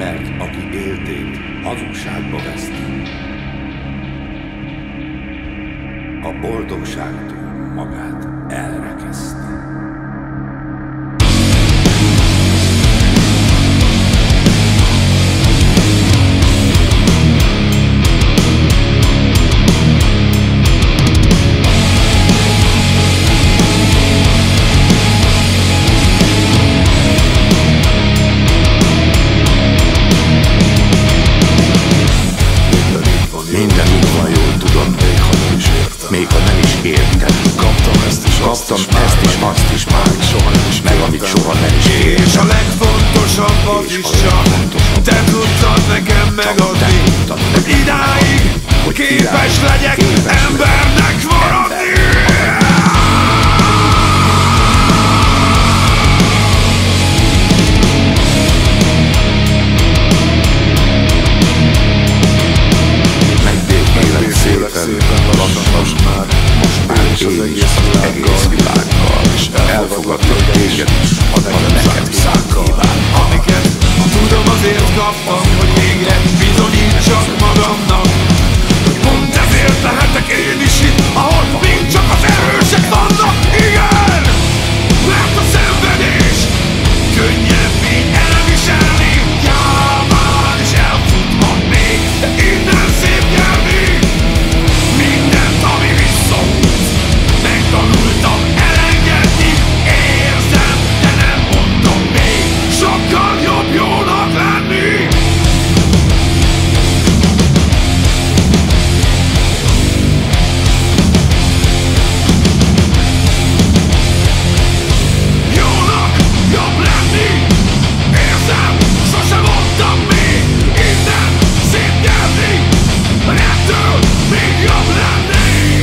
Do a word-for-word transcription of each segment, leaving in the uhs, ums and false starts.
Mert aki éltét hazugságba veszti, a boldogságtól magát elrekeszti. Minden úgy van, jól tudom, még ha nem is értem. Még ha nem is értem. Kaptam ezt is, Kaptam azt is, ezt is, azt is már, soha nem is meg amit soha nem is értem. És a legfontosabbat is csak te tudtad nekem megadni, hogy idáig képes legyek embernek maradni. Szépen, lassan már, most már és az egész világgal, és elfogadtak téged is, a neked szánk kíván. Amiket tudom, azért kaptam, hogy végre bizonyítsak magamnak, hogy pont ezért lehetek én is itt, ahol mind csak az erősek vannak. Igen, mert a szenvedés könnyebb elviselni, járván is elfuthatni, de innen szép nyerni. Mindent, ami visszahúz, megtanultam elengedni. Érzem, de nem mondom még, sokkal jobb jónak lenni. Jónak jobb lenni. Érzem, sosem mondtam még. Innen szép nyerni, ettől még jobb lenni.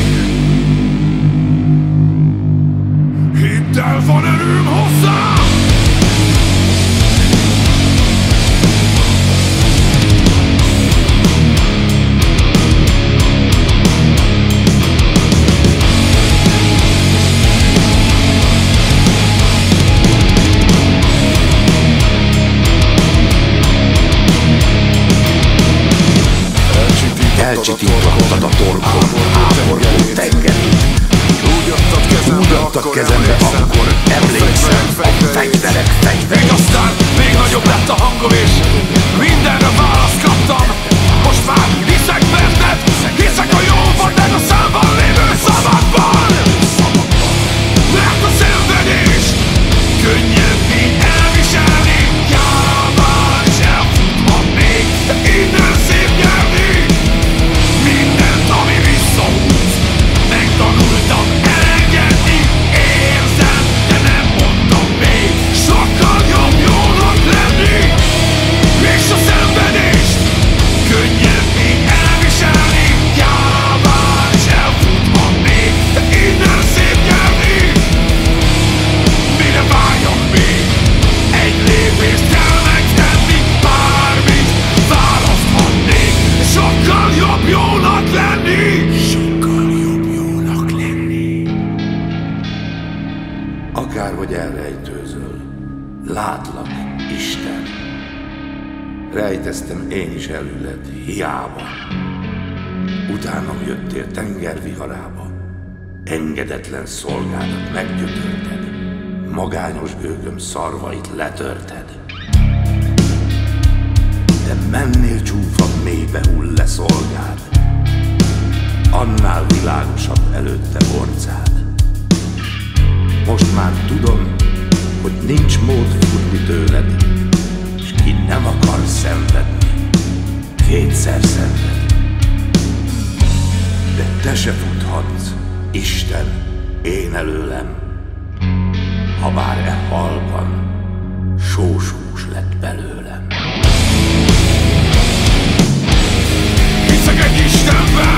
Hidd el, van erőm hozzá. Elcsitítottad a torkom áborgó tengerét. Úgy adtad kezembe, akkor emlékszem, a fegyverek fegyverek. Még aztán még nagyobb lett a hangom, és mindenre választ kaptam. Most már hiszek benned, hiszek a jóban, meg a számban lévő szavakban. Mert a szenvedés könnyebb így elviselni, járván is elfuthatni, de innen szép nyerni. Mindent, ami visszahúz, megtanultam elengedni. Érzem, de nem mondom még, sokkal jobb jónak lenni. És a szenvedést könnyebb így elviselni, járván is elfuthatni, de innen szép nyerni. Mire váljak még? Egy lépést kell megtenni, bármit választhatnék. Sokkal jobb jónak lenni. Sokkal jobb jónak lenni. Akárhogy elrejtőzöl, látlak, Isten. Rejteztem én is előled, hiába. Utánam jöttél tengerviharába, engedetlen szolgádat meggyötörted, magányos gőgöm szarvait letörted. De mennél csúfabb mélybe hull le szolgád, annál világosabb előtte orcád. Most már tudom, hogy nincs mód futni tőled, és ki nem akar szenvedni, kétszer szenved. De te se futhatsz, Isten, én előlem, habár e halkan sósús lett belőlem. Hiszek egy Istenben,